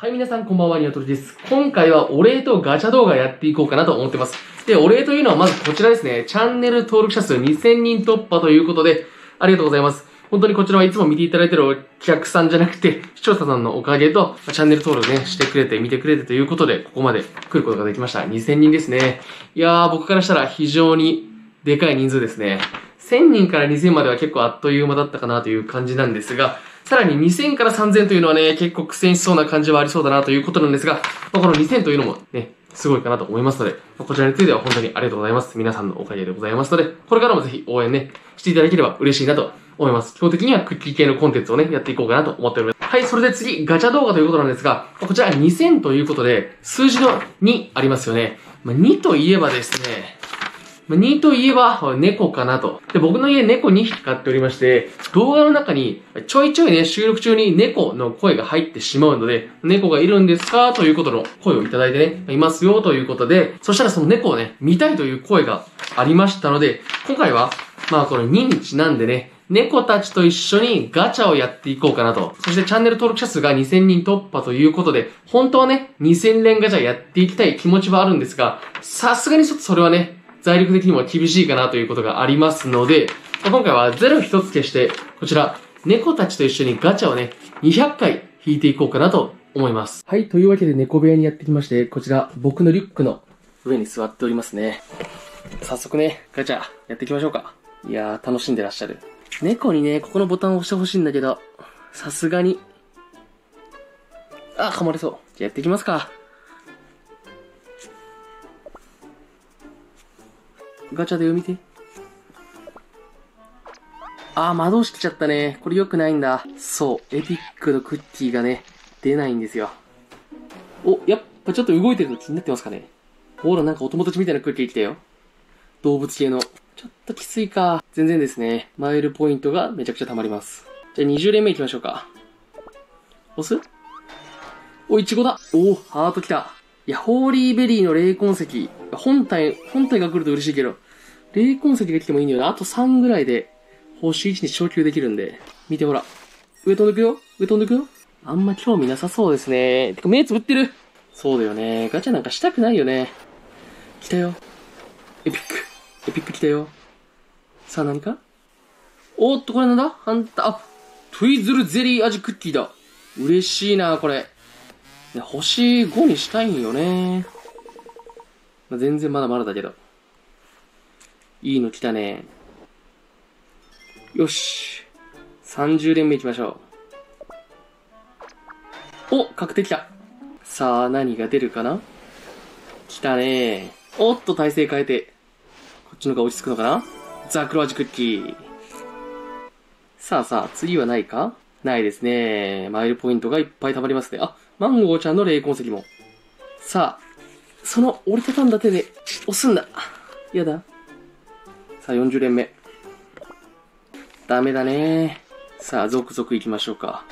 はい、皆さんこんばんは、にわとりです。今回はお礼とガチャ動画やっていこうかなと思ってます。で、お礼というのはまずこちらですね。チャンネル登録者数2000人突破ということで、ありがとうございます。本当にこちらはいつも見ていただいているお客さんじゃなくて、視聴者さんのおかげと、チャンネル登録ね、してくれて、見てくれてということで、ここまで来ることができました。2000人ですね。いやー、僕からしたら非常にでかい人数ですね。1000人から2000までは結構あっという間だったかなという感じなんですが、さらに2000から3000というのはね、結構苦戦しそうな感じはありそうだなということなんですが、この2000というのもね、すごいかなと思いますので、こちらについては本当にありがとうございます。皆さんのおかげでございますので、これからもぜひ応援ね、していただければ嬉しいなと思います。基本的にはクッキー系のコンテンツをね、やっていこうかなと思っております。はい、それで次、ガチャ動画ということなんですが、こちら2000ということで、数字の2ありますよね。2といえばですね、2といえば猫かなと。で、僕の家猫2匹飼っておりまして、動画の中にちょいちょいね、収録中に猫の声が入ってしまうので、猫がいるんですかということの声をいただいてね、いますよということで、そしたらその猫をね、見たいという声がありましたので、今回は、この2にちなんでね、猫たちと一緒にガチャをやっていこうかなと。そしてチャンネル登録者数が2000人突破ということで、本当はね、2000連ガチャやっていきたい気持ちはあるんですが、さすがにちょっとそれはね、財力的にも厳しいかなということがありますので、今回は0一つ消して、こちら、猫たちと一緒にガチャをね、200回引いていこうかなと思います。はい、というわけで猫部屋にやってきまして、こちら、僕のリュックの上に座っておりますね。早速ね、ガチャやっていきましょうか。いやー、楽しんでらっしゃる。猫にね、ここのボタンを押してほしいんだけど、さすがに。噛まれそう。じゃあやっていきますか。ガチャで読みて。魔導し来ちゃったね。これ良くないんだ。そう、エピックのクッキーがね、出ないんですよ。やっぱちょっと動いてるの気になってますかね。ほら、なんかお友達みたいなクッキー来たよ。動物系の。ちょっときついか。全然ですね。マイルポイントがめちゃくちゃ溜まります。じゃあ20連目行きましょうか。押す？イチゴだ。ハート来た。いや、ホーリーベリーの霊魂石。本体が来ると嬉しいけど、霊魂石が来てもいいんだよな。あと3ぐらいで、星1に昇級できるんで。見てほら。上飛んでくよ。あんま興味なさそうですね。てか目つぶってる。そうだよね。ガチャなんかしたくないよね。来たよ。エピック来たよ。さあ何か？これなんだ？トゥイズルゼリー味クッキーだ。嬉しいな、これ。星5にしたいんよね。全然まだまだだけど。いいの来たね。よし。30連目行きましょう。確定来た。さあ、何が出るかな？来たね。体勢変えて。こっちの方が落ち着くのかな？ザクロ味クッキー。さあ、次はないか？ないですね。マイルポイントがいっぱい溜まりますね。マンゴーちゃんの霊魂石も。さあ、その折りたたんだ手で押すんだ。やだ。さあ、40連目。ダメだね。さあ、続々行きましょうか。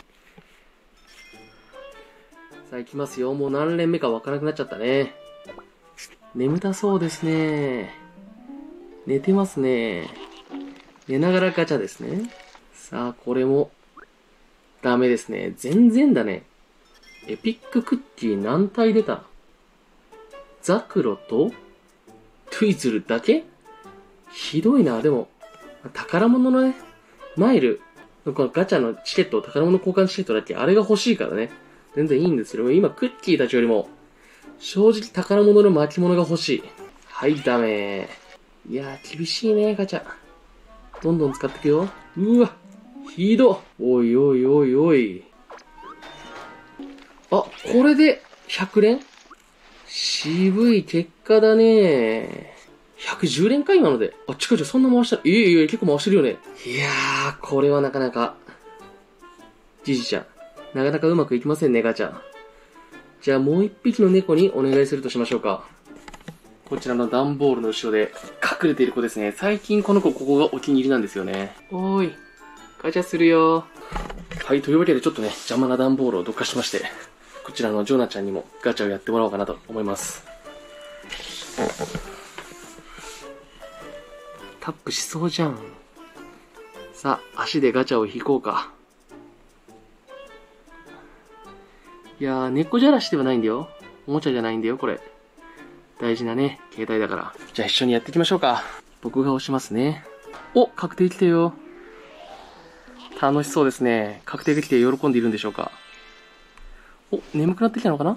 さあ、行きますよ。もう何連目かわからなくなっちゃったね。眠たそうですね。寝てますね。寝ながらガチャですね。さあ、これも、ダメですね。全然だね。エピッククッキー何体出た？ザクロとトゥイズルだけ？ひどいな。でも、宝物のね、マイルのこのガチャのチケット、宝物交換チケットだっけ？あれが欲しいからね。全然いいんですけど、今クッキーたちよりも、正直宝物の巻物が欲しい。はい、ダメ。いやー、厳しいね、ガチャ。どんどん使っていくよ。うわ、ひど。おい。これで100連？渋い結果だね。110連か今ので。違う、そんな回したら、結構回してるよね。いやー、これはなかなか、じじちゃん、なかなかうまくいきませんね、ガチャ。じゃあもう一匹の猫にお願いするとしましょうか。こちらの段ボールの後ろで隠れている子ですね。最近この子、ここがお気に入りなんですよね。ガチャするよ。はい、というわけでちょっとね、邪魔な段ボールをどかしまして、こちらのジョナちゃんにもガチャをやってもらおうかなと思います。タップしそうじゃん。さあ、足でガチャを引こうか。 いやー、猫じゃらしではないんだよ。おもちゃじゃないんだよ、これ。大事なね、携帯だから。じゃあ一緒にやっていきましょうか。僕が押しますね。お、確定来たよ。楽しそうですね。確定が来て喜んでいるんでしょうか。お、眠くなってきたのかな。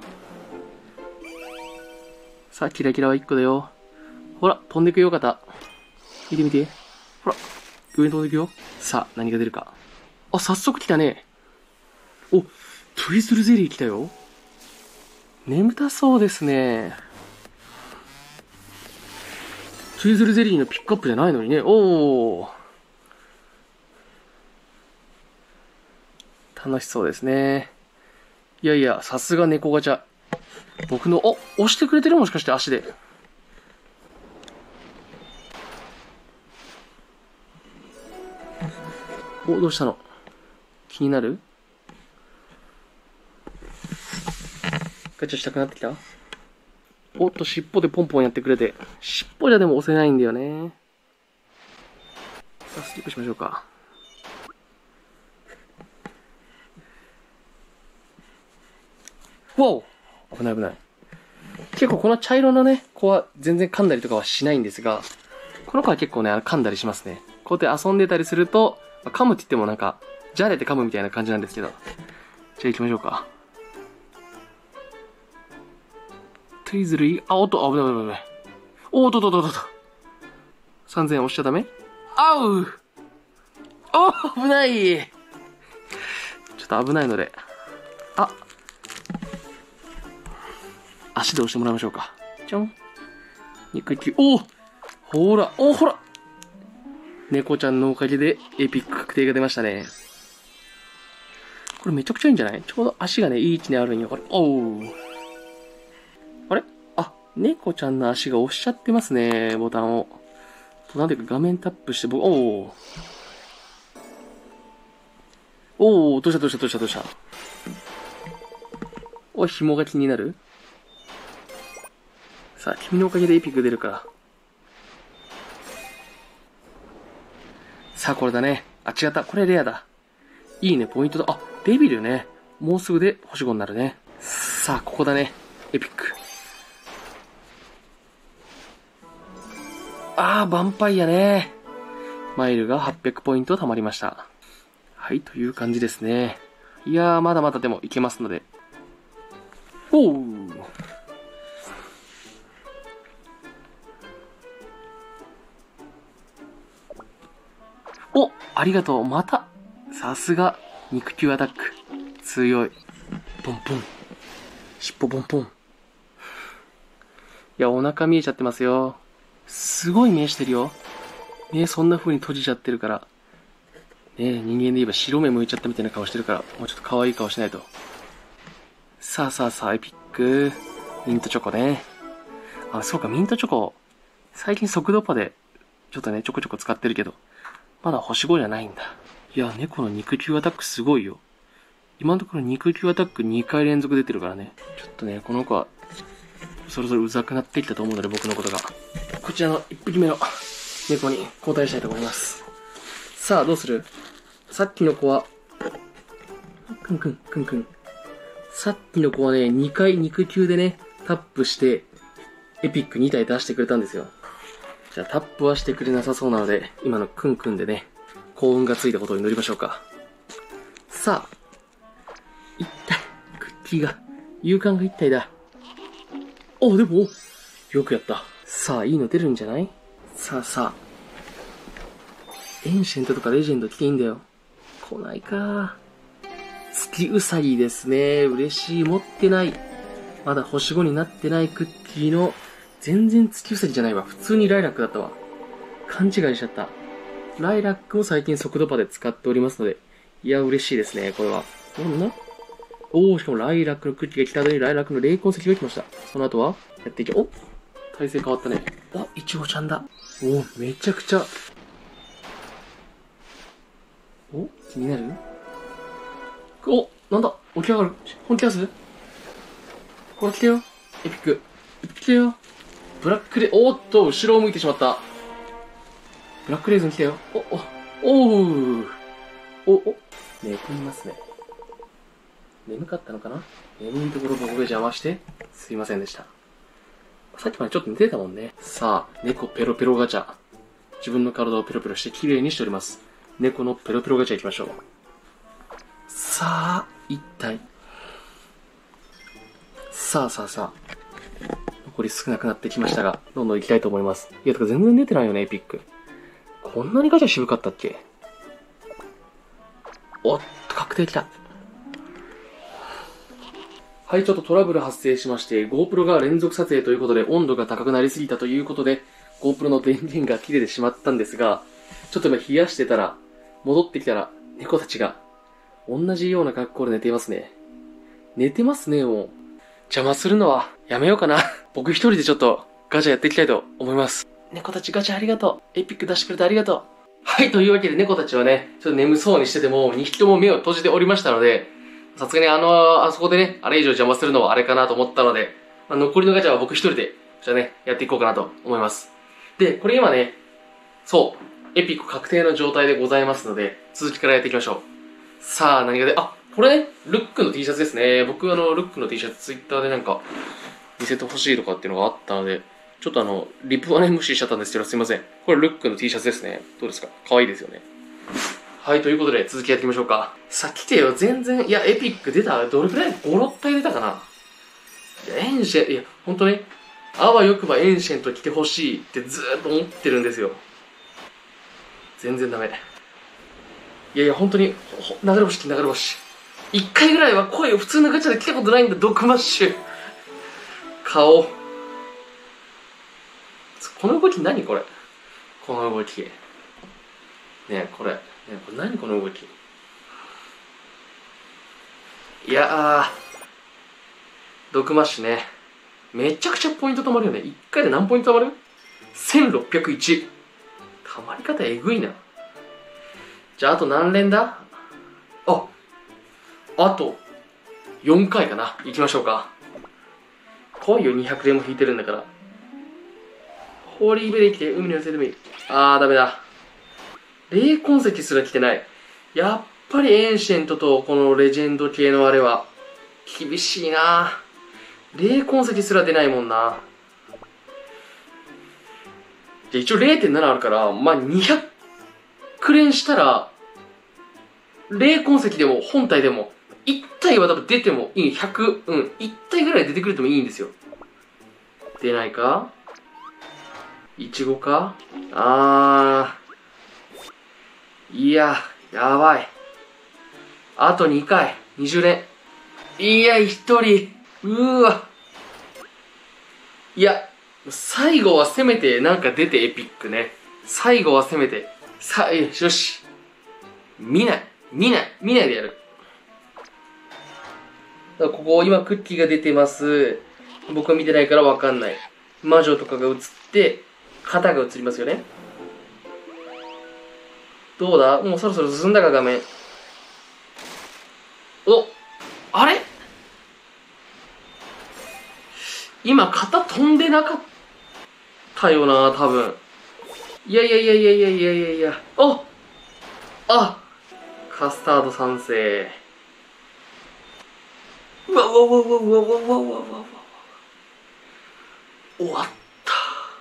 さあ、キラキラは1個だよ。ほら、飛んでくよ、方。見て見て。ほら、上に飛んでくよ。さあ、何が出るか。あ、早速来たね。お、トゥイズルゼリー来たよ。眠たそうですね。トゥイズルゼリーのピックアップじゃないのにね。おー。楽しそうですね。いやいや、さすが猫ガチャ。僕の、押してくれてるもしかして足で。お、どうしたの？気になる？ガチャしたくなってきた？おっと、尻尾でポンポンやってくれて。尻尾じゃでも押せないんだよね。さあ、スキップしましょうか。わお！危ない危ない。結構この茶色のね、子は全然噛んだりとかはしないんですが、この子は結構ね、噛んだりしますね。こうやって遊んでたりすると、噛むって言ってもなんか、じゃれて噛むみたいな感じなんですけど。じゃあ行きましょうか。トゥイズルい、おっと、危ない危ない危ない。おっとっとっとっと。3000円押しちゃダメ？あう！危ない！ちょっと危ないので。足で押してもらいましょうか。ちょん。肉球。ほら、ほら。猫ちゃんのおかげでエピック確定が出ましたね。これめちゃくちゃいいんじゃない？ちょうど足がね、いい位置にあるんよ。これ。あれ？猫ちゃんの足が押しちゃってますね、ボタンを。なんでか画面タップして、どうした紐が気になる？さあ、君のおかげでエピック出るから。さあ、これだね。違った。これレアだ。いいね、ポイントだ。デビルね。もうすぐで星5になるね。さあ、ここだね。エピック。ヴァンパイアね。マイルが800ポイント貯まりました。はい、という感じですね。いやー、まだまだでもいけますので。ありがとう。また。さすが、肉球アタック。強い。ポンポン。尻尾ポンポン。いや、お腹見えちゃってますよ。すごい目してるよ。目そんな風に閉じちゃってるから。ね、人間で言えば白目向いちゃったみたいな顔してるから、もうちょっと可愛い顔しないと。さあ、エピック。ミントチョコね。そうか、ミントチョコ。最近速度パで、ちょっとね、ちょこちょこ使ってるけど、まだ星5じゃないんだ。いや、猫の肉球アタックすごいよ。今のところ肉球アタック2回連続出てるからね。ちょっとね、この子は、そろそろうざくなってきたと思うので、僕のことが。こちらの1匹目の猫に交代したいと思います。さあ、どうする？さっきの子は、くん。さっきの子はね、2回肉球でね、タップして、エピック2体出してくれたんですよ。じゃあタップはしてくれなさそうなので、今のクンクンでね、幸運がついたことを祈りましょうか。さあ、1体、クッキーが、勇敢が1体だ。でも、よくやった。さあ、いいの出るんじゃない？さあ。エンシェントとかレジェンド来ていいんだよ。来ないか。月うさぎですね。嬉しい。持ってない。まだ星5になってないクッキーの、全然月うさぎじゃないわ。普通にライラックだったわ。勘違いしちゃった。ライラックも最近速度パで使っておりますので、いや、嬉しいですね、これは。しかもライラックのクッキーが来た後にライラックの霊魂石が来ました。その後は、やっていき、体勢変わったね。イチゴちゃんだ。めちゃくちゃ。気になる？なんだ？起き上がる？本気出す？これ来たよ。エピック。来たよ。ブラックレ、後ろを向いてしまった。ブラックレーズン来たよ。寝ていますね。 眠かったのかな。眠いところ僕が邪魔して、すいませんでした。さっきまでちょっと寝てたもんね。さあ、猫ペロペロガチャ。自分の体をペロペロして綺麗にしております。猫のペロペロガチャ行きましょう。さあ、一体。さあ。残り少なくなってきましたが、どんどん行きたいと思います。いや、とか全然出てないよね、エピック。こんなにガチャ渋かったっけ？おっと、確定きた。はい、ちょっとトラブル発生しまして、GoPro が連続撮影ということで温度が高くなりすぎたということで、GoPro の電源が切れてしまったんですが、ちょっと今冷やしてたら、戻ってきたら、猫たちが、同じような格好で寝ていますね。寝てますね、もう。邪魔するのはやめようかな。僕一人でちょっとガチャやっていきたいと思います。猫たちガチャありがとう。エピック出してくれてありがとう。はい、というわけで猫たちはね、ちょっと眠そうにしてても、2匹とも目を閉じておりましたので、さすがにあそこでね、あれ以上邪魔するのはあれかなと思ったので、残りのガチャは僕一人で、じゃあね、やっていこうかなと思います。で、これ今ね、そう、エピック確定の状態でございますので、続きからやっていきましょう。さあ、何がこれね、ルックの T シャツですね。僕ルックの T シャツツイッターでなんか、見せてほしいとかっていうのがあったので、ちょっとリプはね、無視しちゃったんですけど、すいません。これルックの T シャツですね。どうですか？可愛いですよね。はい、ということで、続きやっていきましょうか。さあ、来てよ、全然、いや、エピック出た？どれくらい？ 5、6体出たかな？いや、エンシェン、いや、ほんとね、あわよくばエンシェント来てほしいってずーっと思ってるんですよ。全然ダメ。いやいや、ほんとに、流れ星。一回ぐらいは声を普通のガチャで来たことないんだ、ドクマッシュ。顔。この動き何これ？この動き。ねえ、これ何この動き。いやドクマッシュね。めちゃくちゃポイント貯まるよね。1回で何ポイント貯まる？ 1601。溜まり方えぐいな。じゃあ、あと何連だ？あと4回かな。行きましょうか。来いよ、200連も引いてるんだから。ホーリーベリー来て、海の寄せでもいい。ダメだ。霊痕石すら来てない。やっぱりエンシェントとこのレジェンド系のあれは厳しいな。霊痕石すら出ないもんな。で、一応 0.7 あるから、200連したら、霊痕石でも本体でも1体は多分出てもいい。100、1体ぐらい出てくれてもいいんですよ。出ないか？イチゴか？いや、やばい。あと2回、20連。いや、1人。いや、最後はせめてなんか出てエピックね。最後はせめて。よし。見ないでやる。ここ今クッキーが出てます。僕は見てないからわかんない。魔女とかが映って、肩が映りますよね。どうだ？もうそろそろ進んだか、画面。あれ？今肩飛んでなかったよな、多分。いや。カスタード賛成。うわ。終わった。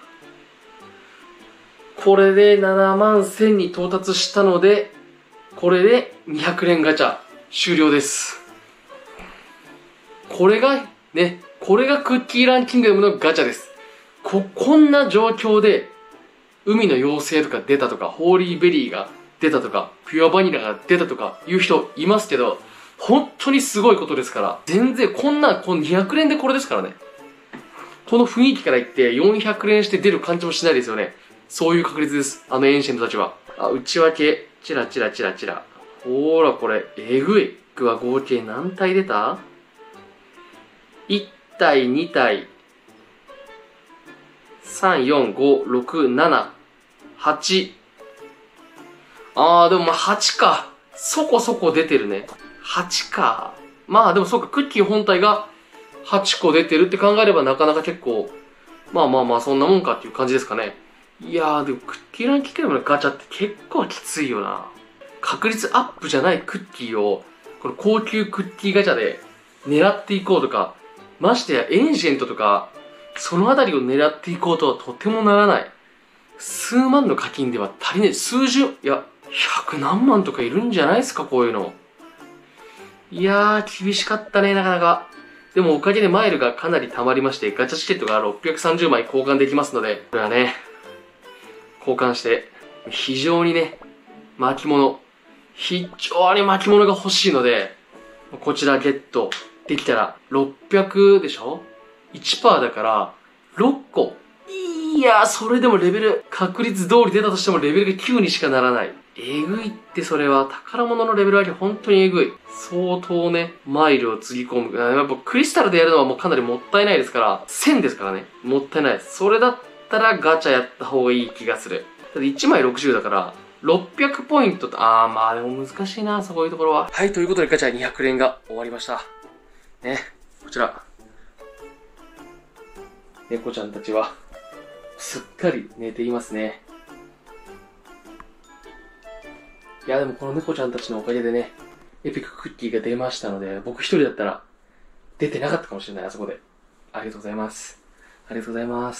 これで7万1000に到達したので、これで200連ガチャ終了です。これがクッキーランキングダムのガチャです。こんな状況で、海の妖精とか出たとか、ホーリーベリーが出たとか、ピュアバニラが出たとかいう人いますけど、本当にすごいことですから、全然この200連でこれですからね。この雰囲気から言って400連して出る感じもしないですよね。そういう確率です。エンシェントたちは。内訳、チラ。ほーら、これ、えぐい。は合計何体出た？ 1 体、2体、3、4、5、6、7、8。でも8か。そこそこ出てるね。8か。でもそうか、クッキー本体が8個出てるって考えればなかなか結構、そんなもんかっていう感じですかね。いやー、でもクッキーランキングのガチャって結構きついよな。確率アップじゃないクッキーを、 この高級クッキーガチャで狙っていこうとか、ましてやエンジェントとか、そのあたりを狙っていこうとはとてもならない。数万の課金では足りない。100何万とかいるんじゃないですか、こういうの。いやー、厳しかったね、なかなか。でもおかげでマイルがかなり溜まりまして、ガチャチケットが630枚交換できますので、これはね、交換して、非常にね、非常に巻物が欲しいので、こちらゲットできたら、600でしょ ?1% だから、6個。いやー、それでもレベル、確率通り出たとしてもレベルが9にしかならない。えぐいってそれは、宝物のレベル上げ本当にえぐい。相当ね、マイルをつぎ込む。やっぱクリスタルでやるのはもうかなりもったいないですから、1000ですからね。もったいない。それだったらガチャやった方がいい気がする。だって1枚60だから、600ポイントと、まあでも難しいな、そういうところは。はい、ということでガチャ200連が終わりました。ね、こちら。猫ちゃんたちは、すっかり寝ていますね。いや、でもこの猫ちゃんたちのおかげでね、エピッククッキーが出ましたので、僕一人だったら、出てなかったかもしれない、あそこで。ありがとうございます。ありがとうございます。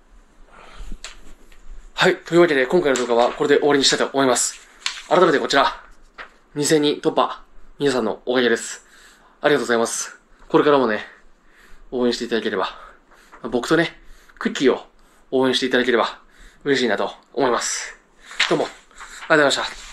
はい。というわけで、今回の動画はこれで終わりにしたいと思います。改めてこちら、2000人突破。皆さんのおかげです。ありがとうございます。これからもね、応援していただければ、僕とね、クッキーを応援していただければ嬉しいなと思います。どうも、ありがとうございました。